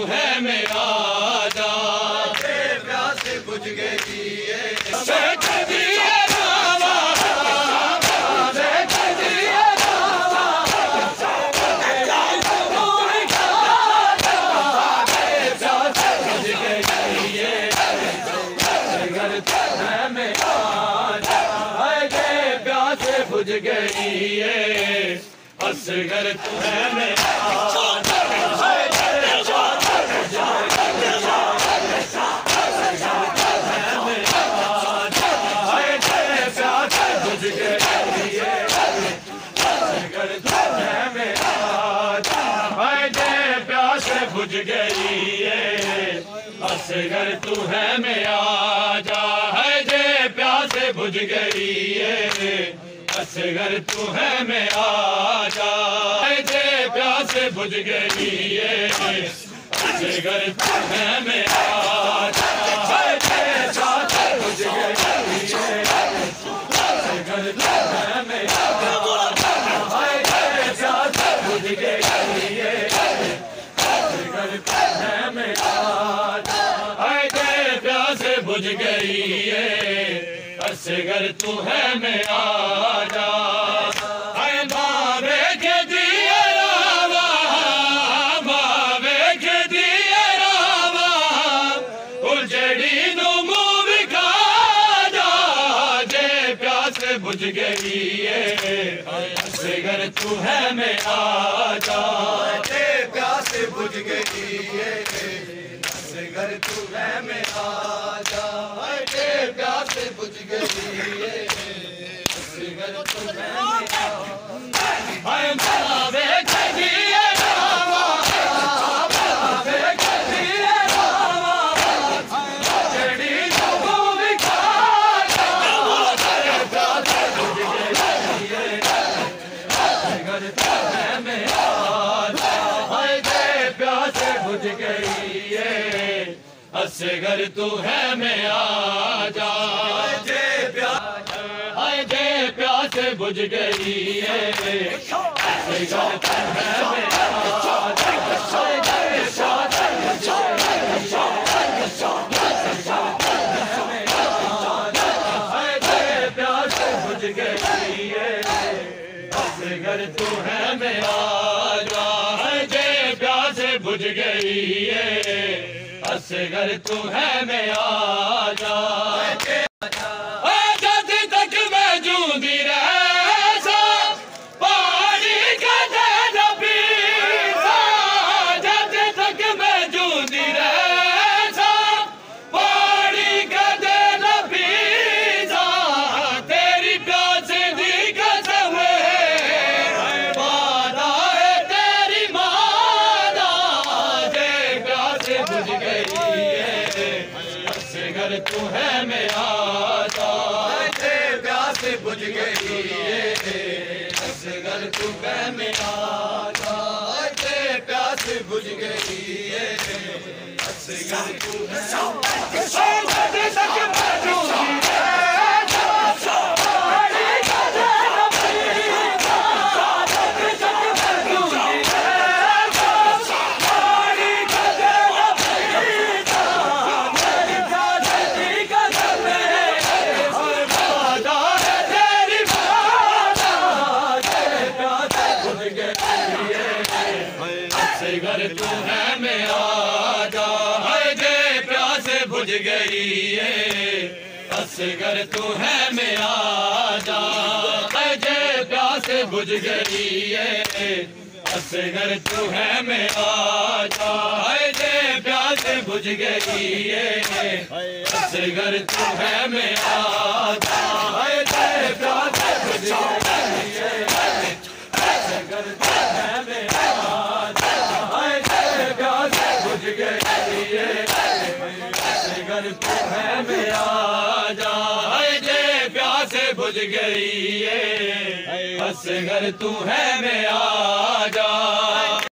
है मेरा जा, प्यास बुझ गई बुझ गई है असगर तू है मेरा बुझ गई है असगर तू है मेरा जा, है जे प्यास बुझ गई है असगर तू है मेरा जा, है जे प्यास बुझ गई है असगर तू है मेरा जा, है जे प्यास बुझ गई है असगर तू है मेरा जा, है जे प्यास बुझ गई है बुझ गई है असगर तू है मेरा जा, है मावे के दिए रावा, मावे के दिए रावा उजड़ी नु मुंह विखा जा, जे प्यास बुझ गई है असगर तू है मेरा जा, जे प्यास बुझ गई है असगर तू है मेरा जा, जे प्यास बुझ गई है असगर तू है मेरा हाय मावे के दिए रावा, मावे के दिए रावा उजड़ी नु मुंह विखा जा, जे प्यास बुझ गई है असगर तू है मेरा जा, हाय जे प्यास बुझ गई है असगर तू है मेरा जा, जे प्यास हाय जे प्यास बुझ गई है असगर तू है मेरा जा, हाय जे प्यास बुझ गई है हाय जे प्यास बुझ गई है असगर तू है मेरा जा, हाय जे प्यास बुझ गई है असगर तू है मेरा जा, जद तक मैं जूंदी रहा पानी कदे न पीता, जद तक मैं जूंदी रहा पानी कदे न पीता, तेरी प्यास दी कसम वादा है तेरी मादा, जे प्यास बुझ गई असगर तू है मेरा जा, जे प्यास बुझ गई है असगर तू है मेरा जा, जे प्यास बुझ गई है असगर तू है असगर तू है मेरा जा, है जे प्यास बुझ गई है असगर तू है मेरा जा, है जे प्यास बुझ गई है असगर तू है मेरा जा, है जे प्यास बुझ गई है असगर तू है मेरा जा, है जे प्यास बुझ गई है असगर तू है मेरा बुझ गई है असगर तू है मेरा जा, है जे प्यास बुझ गई है असगर तू है मेरा जा।